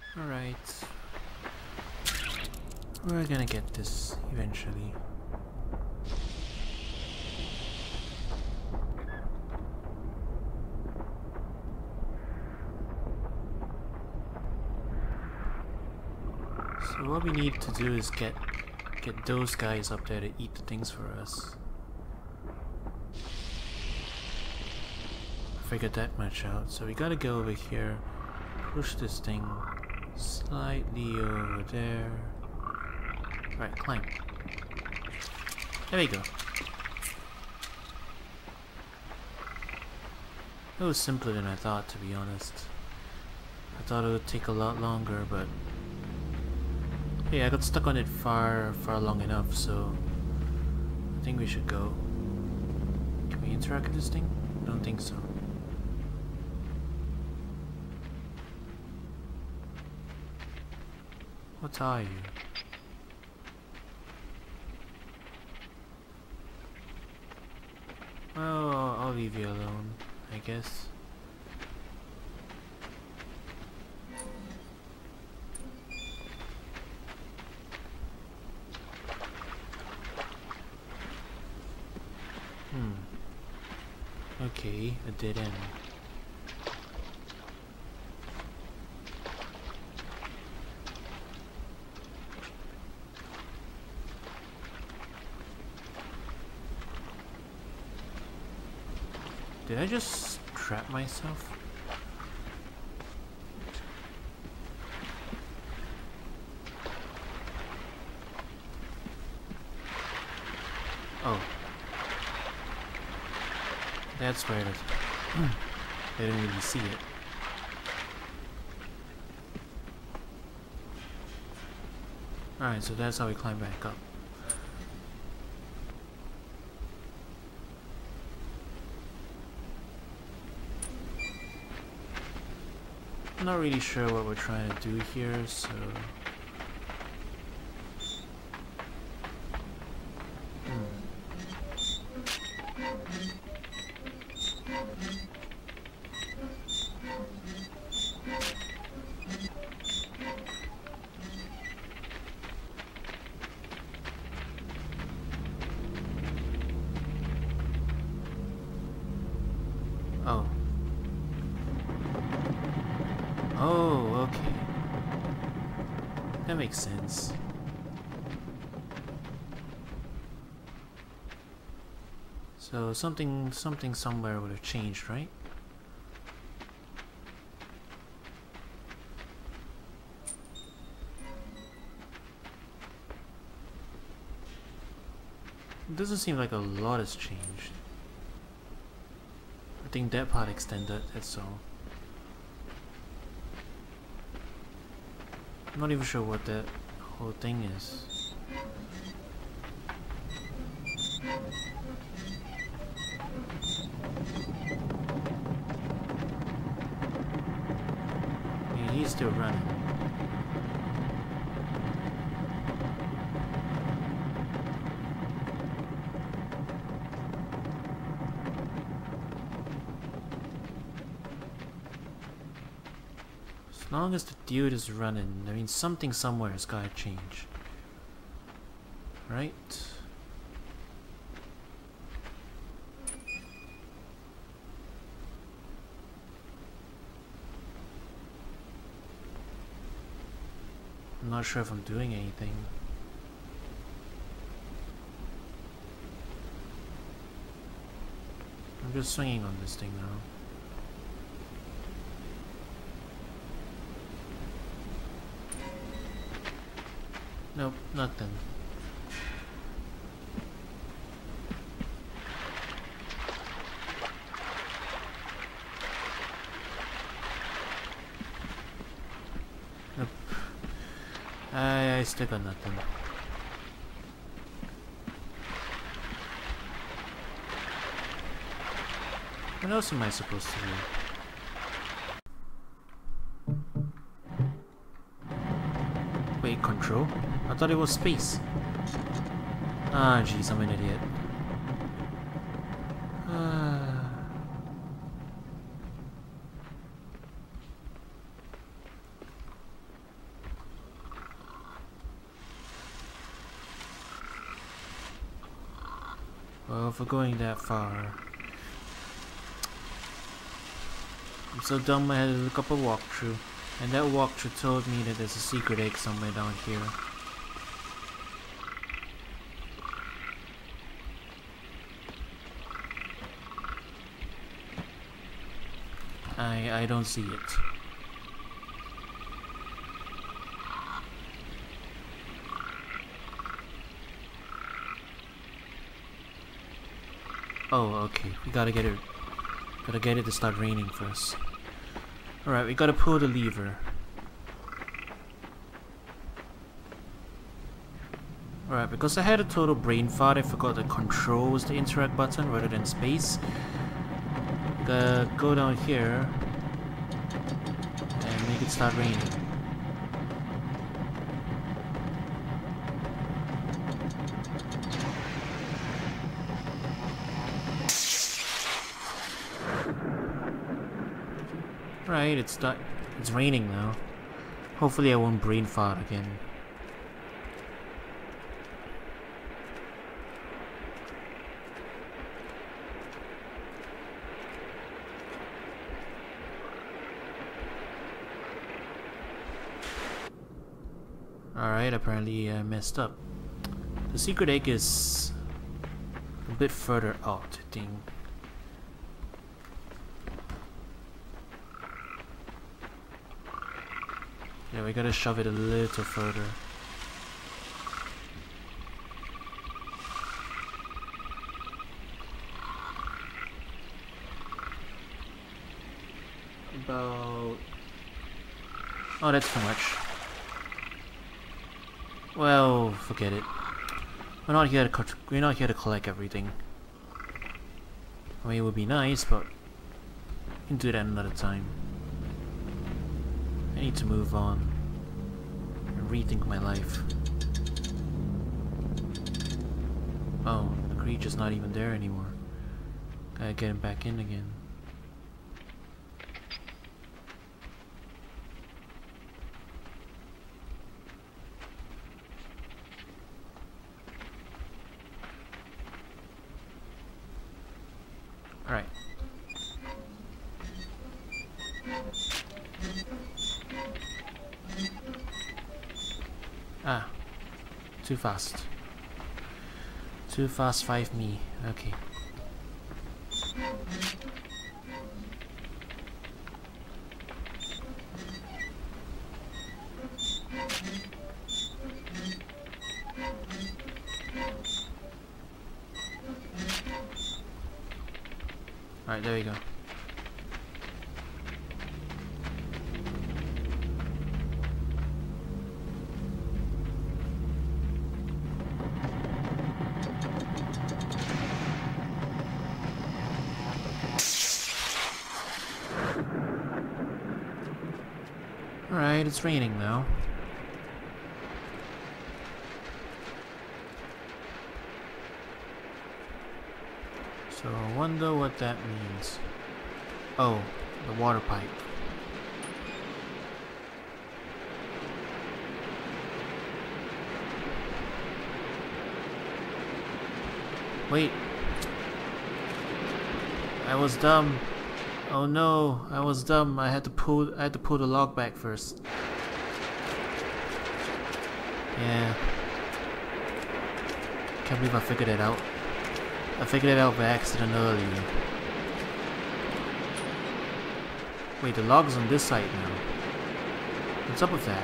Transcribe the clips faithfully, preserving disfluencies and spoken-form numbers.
Alright. We're gonna get this eventually. So what we need to do is get get those guys up there to eat the things for us. Figured that much out. So we gotta go over here, push this thing slightly over there. Right, climb. There we go. It was simpler than I thought, to be honest. I thought it would take a lot longer, but hey, I got stuck on it far, far long enough, so I think we should go. Can we interact with this thing? I don't think so. What are you? Well, I'll leave you alone, I guess. Hmm. Okay, a dead end. Did I just trap myself? Oh. That's where it is. I didn't really see it. Alright, so that's how we climb back up. I'm not really sure what we're trying to do here, so... Oh. Oh, okay. That makes sense. So something something somewhere would have changed, right? It doesn't seem like a lot has changed. I think that part extended, that's all. I'm not even sure what that whole thing is. Yeah, he's still running. As long as the dude is running, I mean something somewhere has gotta change. Right? I'm not sure if I'm doing anything. I'm just swinging on this thing now. Nope, nothing. Nope. I, I still got nothing. What else am I supposed to do? Wait, control? I thought it was space. Ah, jeez, I'm an idiot. Uh... Well, if we're going that far... I'm so dumb I had to look up a walkthrough. And that walkthrough told me that there's a secret egg somewhere down here. I, I don't see it. Oh, okay. We gotta get it. Gotta get it to start raining first. Alright, we gotta pull the lever. Alright, because I had a total brain fart, I forgot that control was the interact button rather than space. Gotta go down here and make it start raining. Right, it's not, it's raining now. Hopefully I won't brain fart again. Alright, apparently I messed up. The secret egg is a bit further out, I think. Yeah, we gotta shove it a little further. About... Oh, that's too much. Well, forget it. We're not here to co we're not here to collect everything. I mean, it would be nice, but we can do that another time. I need to move on and rethink my life. Oh, the creature's not even there anymore. Gotta get him back in again. Alright. Ah, too fast. Too fast, five me. Okay. Alright, there we go. Alright, it's raining now. So I wonder what that means. Oh, the water pipe. Wait. I was dumb. Oh no, I was dumb. I had to pull I had to pull the log back first. Yeah. Can't believe I figured it out. I figured it out by accident earlier. Wait, the log's on this side now. What's up with that?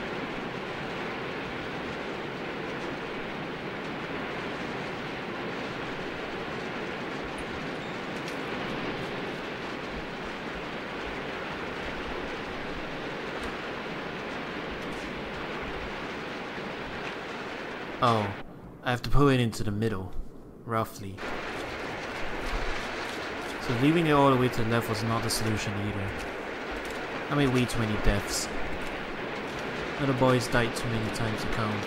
Oh, I have to pull it into the middle. Roughly. So leaving it all the way to the left was not the solution either. I made way too many deaths. Little boys died too many times to count.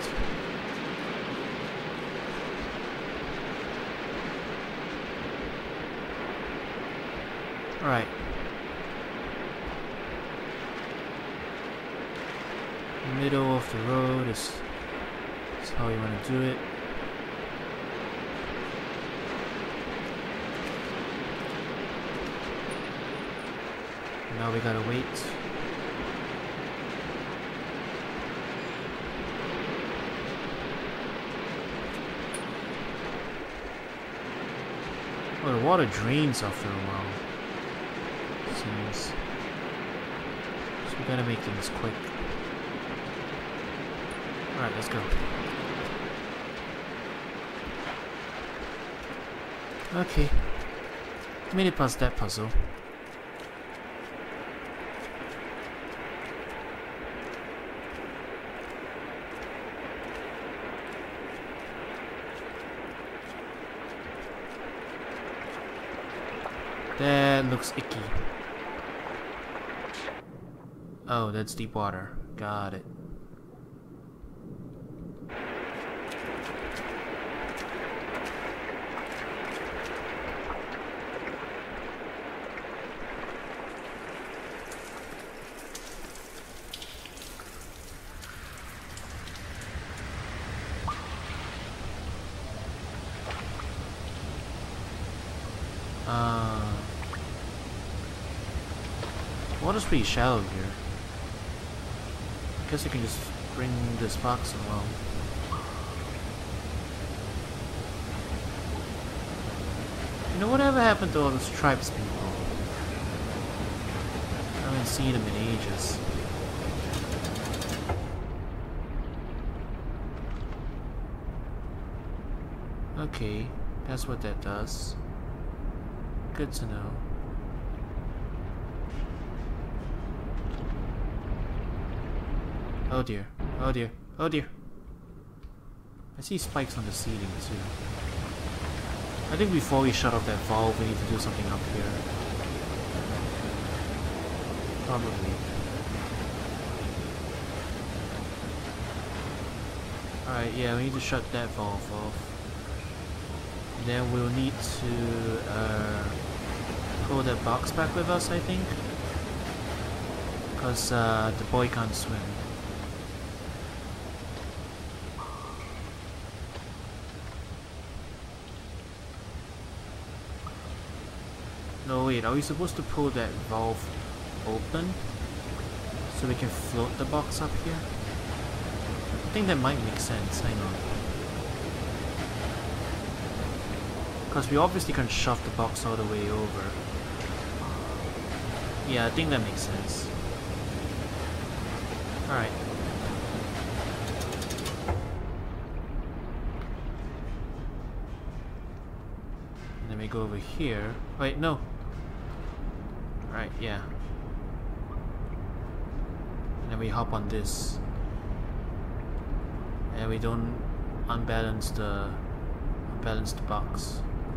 Alright. Middle of the road is, is how you want to do it. Now we gotta wait. Oh, the water drains after a while. Seems. So we gotta make things quick. Alright, let's go. Okay. Made it past that puzzle. That looks icky. Oh, that's deep water. Got it. Uh, water's pretty shallow here. Guess I can just bring this box along. You know, whatever happened to all the stripes people? I haven't seen them in ages. Okay, that's what that does. Good to know. Oh dear. Oh dear. Oh dear. I see spikes on the ceiling too. I think before we shut off that valve we need to do something up here. Probably. Alright, yeah, we need to shut that valve off. Then we'll need to uh, pull that box back with us, I think. Because uh, the boy can't swim. No, wait, are we supposed to pull that valve open so we can float the box up here? I think that might make sense, hang on. Because we obviously can shove the box all the way over. Yeah, I think that makes sense. Alright. And then we go over here. Wait, no. Alright, yeah. And then we hop on this. And we don't unbalance the unbalance the box.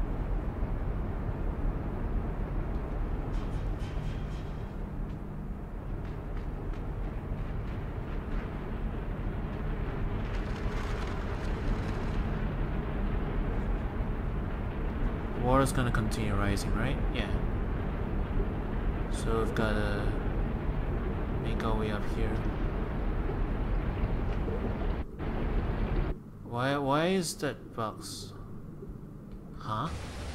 Water's gonna continue rising, right? Yeah. So we've gotta make our way up here. Why why is that box? Huh?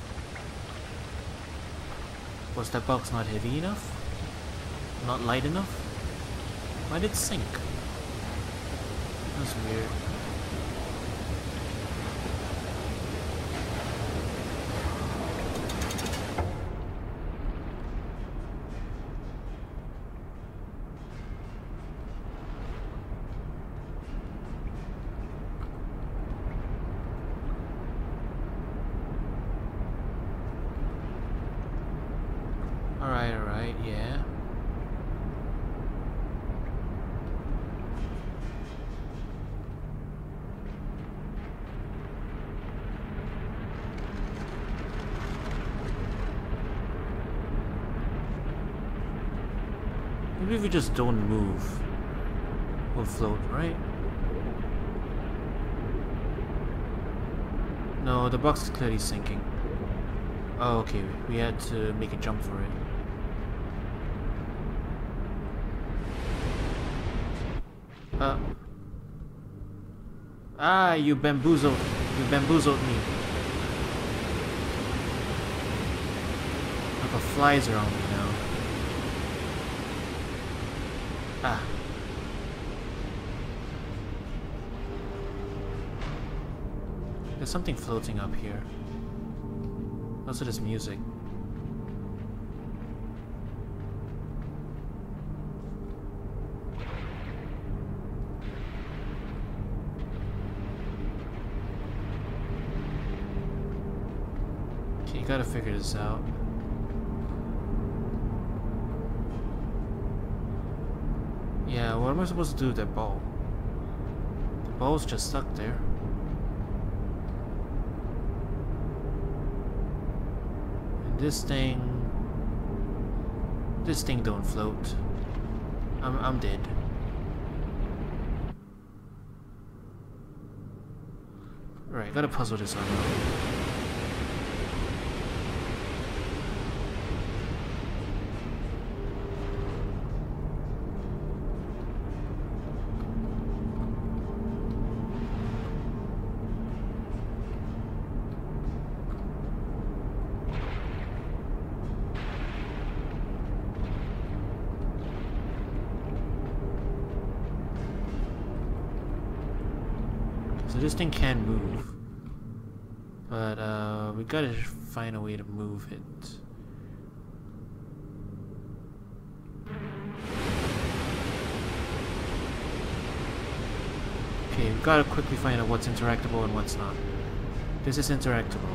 Was that box not heavy enough? Not light enough? Why did it sink? That's weird. Alright, alright, yeah. Maybe if we just don't move, we'll float, right? No, the box is clearly sinking. Oh, okay, we had to make a jump for it. Uh. Ah, you bamboozled. You bamboozled me. Like a flies around me now. Ah. There's something floating up here. Also, there's music. Okay, you gotta figure this out. Yeah, what am I supposed to do with that ball? The ball's just stuck there. And this thing... This thing don't float. I'm, I'm dead. Right, gotta puzzle this one out. So this thing can move, but uh, we gotta find a way to move it. Okay, we gotta quickly find out what's interactable and what's not. This is interactable.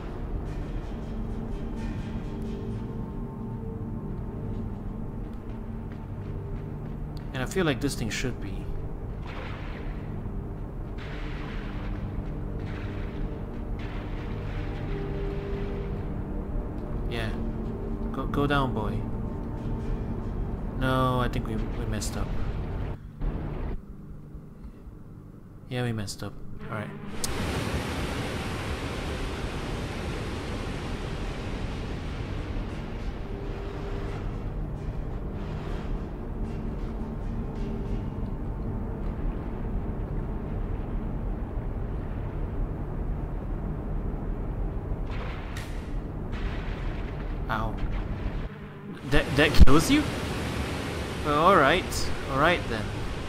And I feel like this thing should be. Go down, boy. No, I think we, we messed up. Yeah, we messed up. Alright. Ow. That, that kills you? Well, alright. Alright then.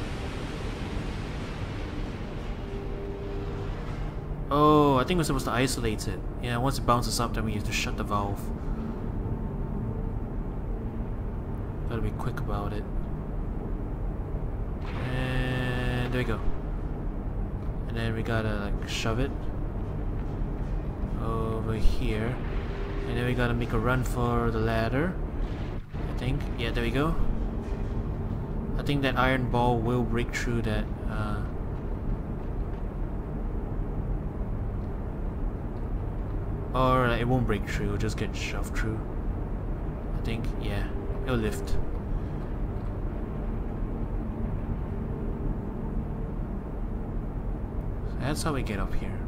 Oh, I think we're supposed to isolate it. Yeah, once it bounces up, then we have to shut the valve. Gotta be quick about it. And there we go. And then we gotta like shove it over here. And then we gotta make a run for the ladder. I think. Yeah, there we go. I think that iron ball will break through that. Uh, or it won't break through, it'll just get shoved through. I think. Yeah, it'll lift. So that's how we get up here.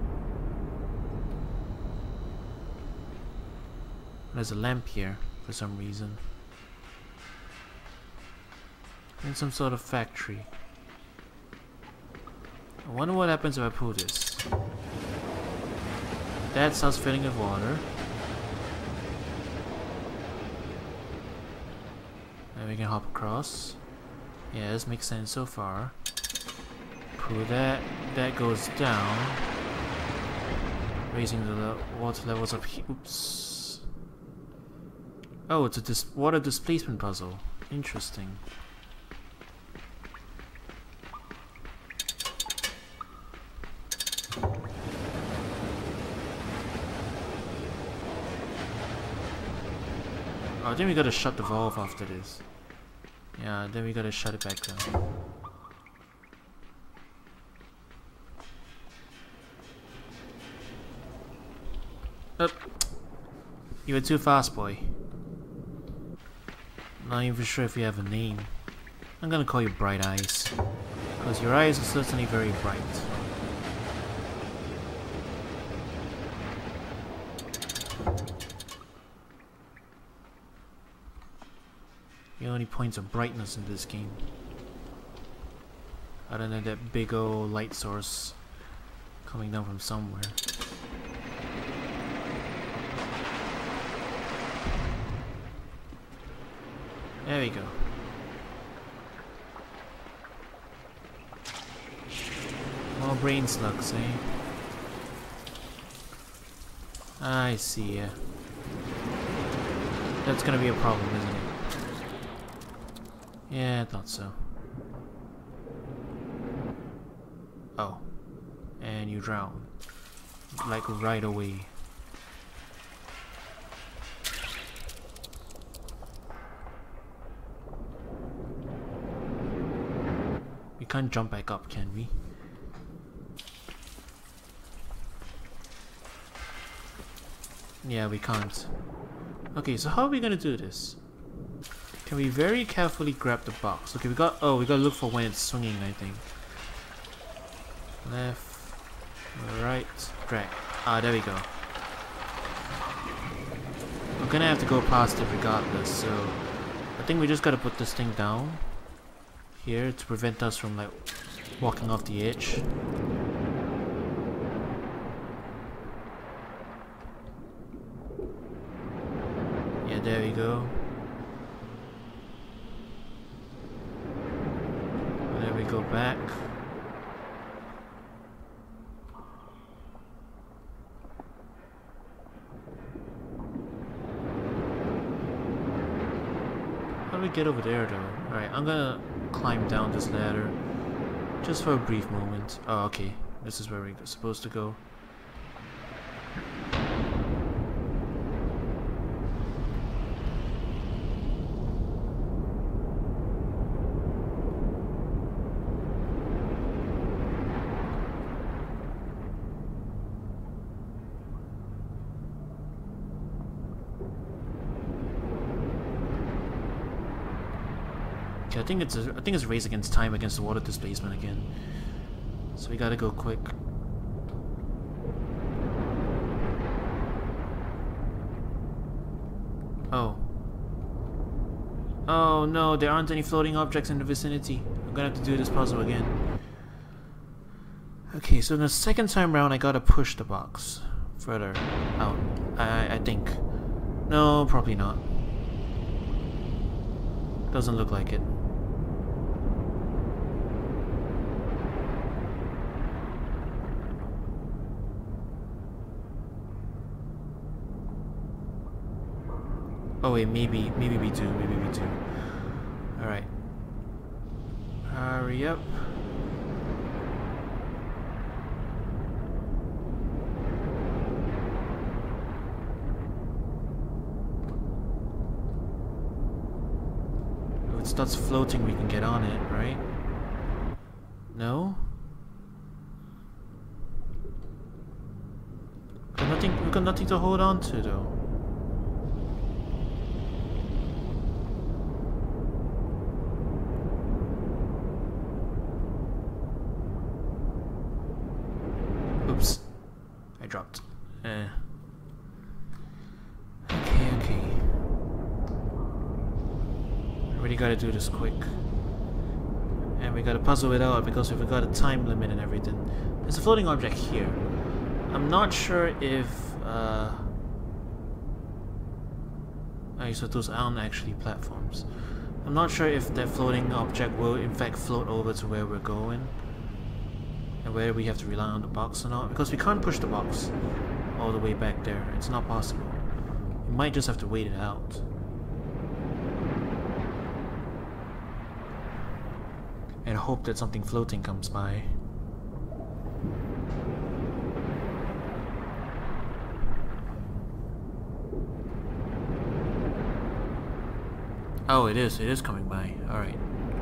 There's a lamp here for some reason. In some sort of factory. I wonder what happens if I pull this. That starts filling with water. And we can hop across. Yeah, this makes sense so far. Pull that. That goes down. Raising the le water levels up here. Oops. Oh, it's a dis water displacement puzzle. Interesting. Oh, I think we gotta shut the valve after this. Yeah, then we gotta shut it back down. Up. You were too fast, boy. Not even sure if you have a name. I'm gonna call you Bright Eyes, because your eyes are certainly very bright. The only points of brightness in this game. Other than that big old light source coming down from somewhere. There we go. brain slugs, eh? I see, yeah. That's gonna be a problem, isn't it? Yeah, I thought so. Oh. And you drown. Like right away. We can't jump back up, can we? Yeah, we can't. Okay, so how are we gonna do this? Can we very carefully grab the box? Okay, we got. Oh, we gotta look for when it's swinging, I think. Left, right, drag. Ah, there we go. We're gonna have to go past it regardless, so I think we just gotta put this thing down here to prevent us from like walking off the edge. Yeah, there we go. There we go back. How do we get over there though? Alright, I'm gonna climb down this ladder just for a brief moment. Oh, okay. This is where we're supposed to go. I think it's a, I think it's a race against time against the water displacement again. So we gotta go quick. Oh. Oh no, there aren't any floating objects in the vicinity. I'm gonna have to do this puzzle again. Okay, so the second time round I gotta push the box further out. I, I think. No, probably not. Doesn't look like it. Oh wait, maybe, maybe we do, maybe we do. Alright. Hurry up. If it starts floating, we can get on it, right? No? We've got nothing, we've got nothing to hold on to though. Oops. I dropped. Eh. Okay, okay. Really gotta do this quick. And we gotta puzzle it out because we've got a time limit and everything. There's a floating object here. I'm not sure if... Uh... Oh, so those aren't actually platforms. I'm not sure if that floating object will in fact float over to where we're going. And whether we have to rely on the box or not, because we can't push the box all the way back there. It's not possible. We might just have to wait it out. And hope that something floating comes by. Oh, it is. It is coming by. Alright.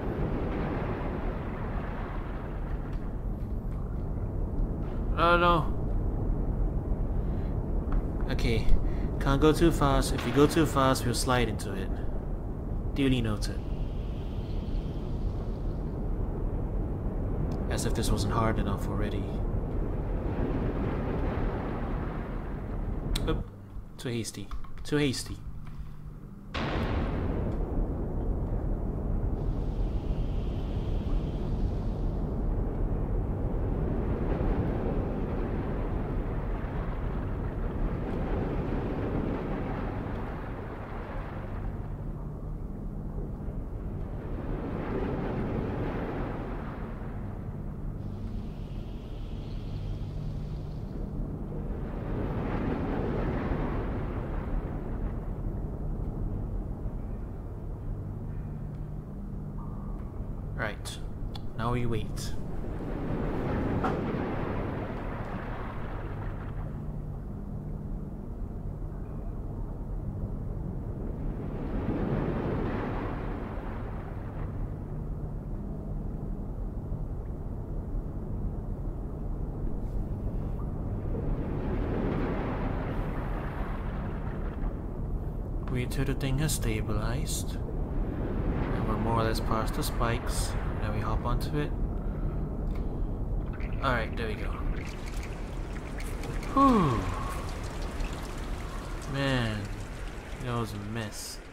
Oh no. Okay. Can't go too fast. If we go too fast, we'll slide into it. Duly noted. As if this wasn't hard enough already. Oop. Too hasty. Too hasty. Now we wait. Wait till the thing has stabilized. And we're more or less past the spikes. Now we hop onto it. Alright, there we go. Whew. Man, that was a mess.